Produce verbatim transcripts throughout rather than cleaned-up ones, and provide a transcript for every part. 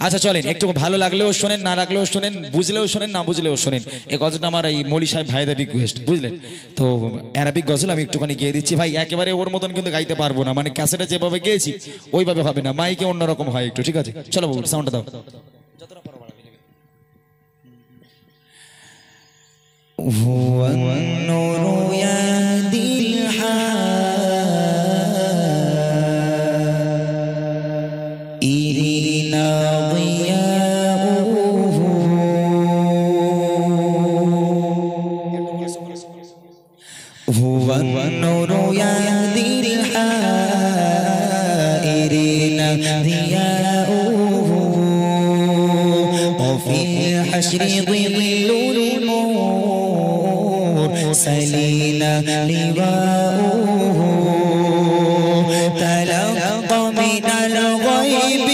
আচ্ছা চলেন, একটু ভালো লাগলেও শোনেন, না লাগলেও শোনেন, বুঝলেও শোনেন, না বুঝলেও শোনেন। এই গজলটা আমার এই মৌলী সাহেব ভাইদের রিকোয়েস্ট, বুঝলেন তো? অ্যারাবিক গজল আমি একটুখানি গিয়ে দিচ্ছি ভাই, একেবারে ওর মতন কিন্তু গাইতে পারবো না, মানে ক্যাসেটে যেভাবে গেয়েছি ওইভাবে হবে না, মাইকে অন্যরকম হয় একটু, ঠিক আছে? চলো বাবু সাউন্ডটা দাও। هو النور يهدي الحائرين ضياؤه هو النور يهدي الحائرين ضياؤه وفي الحشر ظل سلينا لواؤه تلقى من الغيب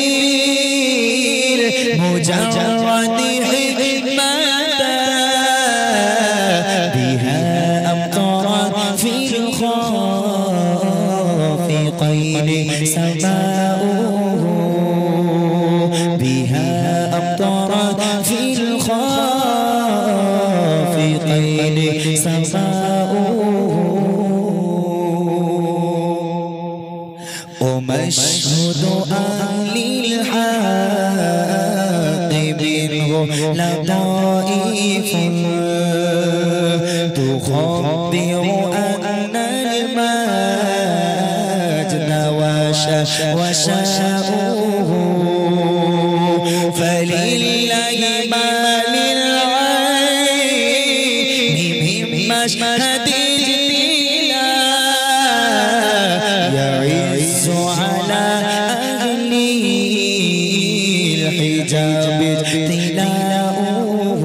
المجرد حكمة بها أمطرت في الخافقين سماؤه بها أمطرت في الخافقين ومشهد أهل الحق منه لطائف تخبر أن المجد وشاؤه فلله ما للعين من مشهد يعز على أهل الحجاب ابتلاؤه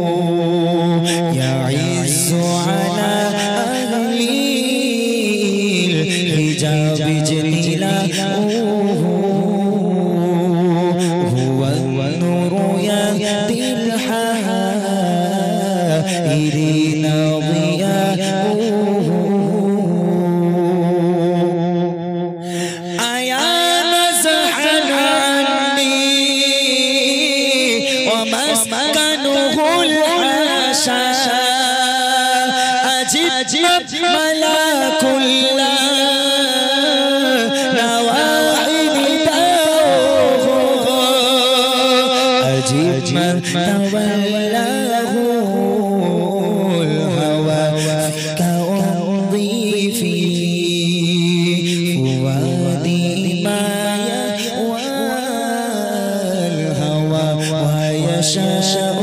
يعز على أهل الحجاب ابتلاؤه هو النور يهدي الحائرين ضياؤه أجب ملاك نواحي نداؤه أجب من تولاه الهوى كأمضي في فؤادي ما يهوى الهوى ويشاء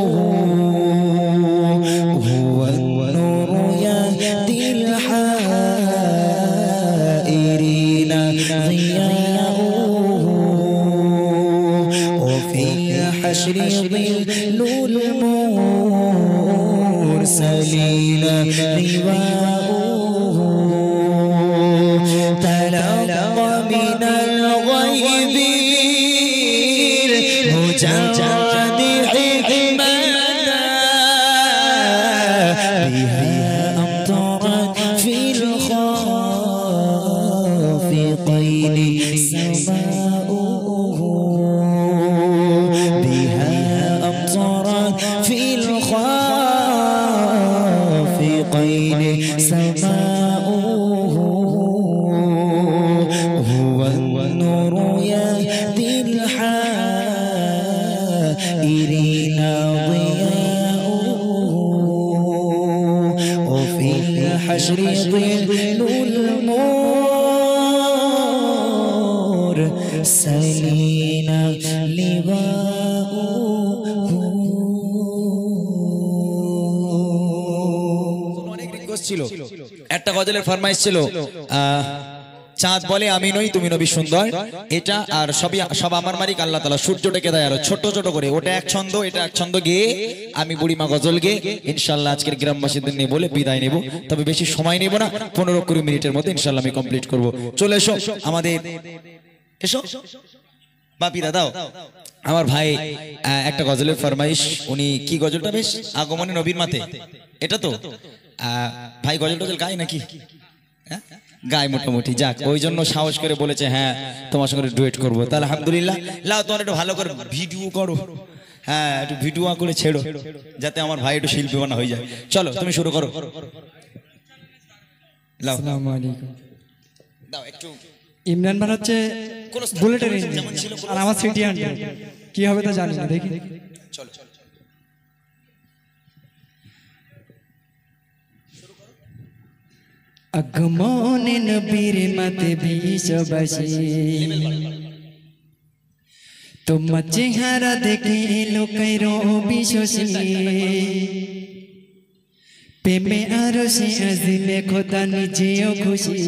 حشر ظل المرسلين لواؤه تلقى من الغيب المجرد حكمة بها أمطرت في الخافقين سماؤه في الخافقين سماؤه هو النور يهدي الحائرين ضياؤه وفي الحشر ظل المرسلين لواؤه ছিল একটা গজলের ফরমাইশ ছিল চাঁদ বলে আমি নই তুমি নবী সুন্দর, এটা আর সবই সব আমার মালিক আল্লাহ তাআলা সূর্য ডেকে দেয় আরো ছোট ছোট করে, ওটা এক ছন্দ এটা এক ছন্দ গেয়ে আমি বুড়িমা গজল গেয়ে ইনশাআল্লাহ আজকের গ্রামবাসীদের নিয়ে বলে বিদায় নেব। তবে বেশি সময় নেব না, পনেরো কুড়ি মিনিটের মধ্যে ইনশাআল্লাহ আমি কমপ্লিট করব। চলে এসো আমাদের, এসো বাপিরা দাও। আমার ভাই একটা গজলের ফরমাইশ, উনি কি গজলটা বেশ আগমনে নবীর মাতে, এটা তো ভাই গজল টজল গায় নাকি? হ্যাঁ গায়ে মোটামুটি যাক, ওই জন্য সাহস করে বলেছে হ্যাঁ তোমার সঙ্গে ডুয়েট করবো। তাহলে আলহামদুলিল্লাহ, লাও তোমার একটু ভালো করে ভিডিও করো, হ্যাঁ একটু ভিডিও করে ছেড়ো যাতে আমার ভাই একটু শিল্পী বানা হয়ে যায়। চলো তুমি শুরু করো। আসসালামু আলাইকুম। দাও একটু। ইমরান ভাই হচ্ছে বুলেটের ইঞ্জিন আর আমার সিটি হান্ড্রেড, কি হবে তা জানি না, দেখি। চলো আগমনে নবীর মাতে বিশ্ববাসী, তোমার চেহারা দেখে লোকের বিশ্বসী, প্রেমে আরো সে আজিমে খোদা নিজেও খুশি।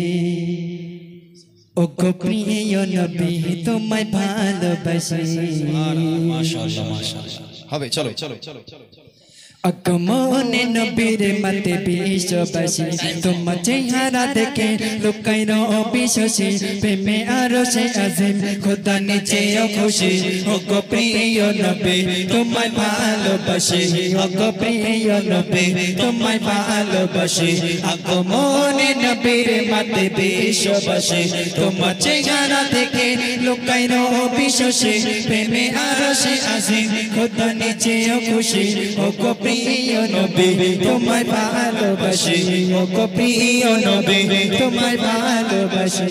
ও গো প্রিয় নবী তোমায় ভালোবাসি। মাশাআল্লাহ মাশাআল্লাহ, হবে চলো চলো চলো। আগমনে নবীর মাতে বিশ্ববাসী, তোমার চেহারা দেখে লোকের বিশ্বসী, প্রেমে আরো সে আজিম খোদা নিজেও খুশি। ও গো প্রিয় নবী তোমায় ভালোবাসি, ও গো প্রিয় নবী তোমায় ভালোবাসি। আগমনে নবীর মাতে বিশ্ববাসী, তোমার চেহারা দেখে লোকের বিশ্বসী, প্রেমে আরো সে আজিম খোদা নিজেও খুশি। ও গো প্রিয় নবী তোমায় ভালোবাসি, ও গো প্রিয় নবী তোমায় ভালোবাসি।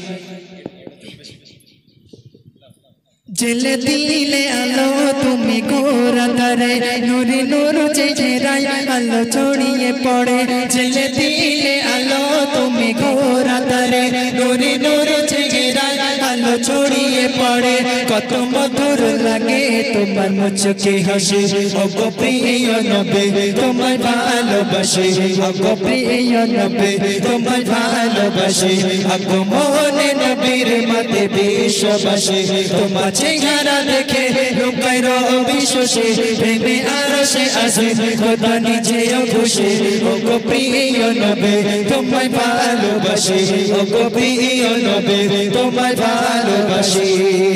জেলে দিলে আলো তুমি গোরা তারে, নুরি নূর চেহারায় আলো ছড়িয়ে পড়ে। জেলে দিলে আলো তুমি গোরা তারে, নুরি নূর চেহারায় আলো ছড়িয়ে পড়ে। কত মধুর লাগে তোমার মুচকি হাসি, ও গো প্রিয় নবী তোমায় ভালোবাসি, ও গো প্রিয় নবী তোমায় ভালোবাসি। আগমনে নবীর মাতে বিশ্ববাসী, তোমার চেহারা দেখে লোকের বিশ্বসী, প্রেমে আরো সে আজিম খোদা নিজেও খুশি। ও গো প্রিয় নবী তোমায় ভালোবাসি, ও গো প্রিয় নবী তোমায় ভালোবাসি।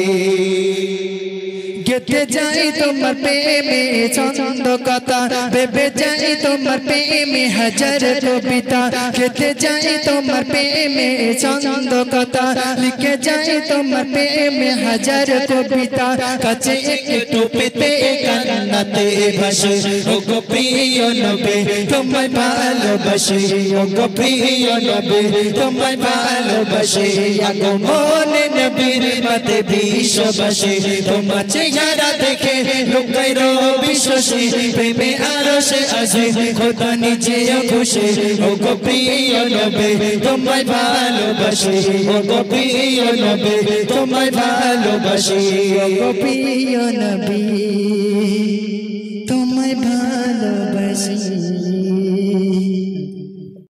গেতে যাই তোমার প্রেমে ছন্দ কথা, ভেবে যাই তোমার প্রেমে হাজার কবিতা। গেতে যাই তোমার প্রেমে ছন্দ কথা, লিখে যাই তোমার প্রেমে হাজার কবিতা। কাছে একটু পেতে কান্নাতে ভাসে, ও গো প্রিয় নবী তোমায় ভালোবাসি, ও গো প্রিয় নবী তোমায় ভালোবাসি। আগমনে নবীর মাতে বিশ্ববাসী, তোমার চেহারা দেখে লোকের বিশ্বসী, প্রেমে আরো সে আজিম খোদা নিজেও খুশি। ও গো প্রিয় নবী তোমায় ভালোবাসি, ও গো প্রিয় নবী তোমায় ভালোবাসি। ও গো প্রিয় নবী তোমায় ভালোবাসি।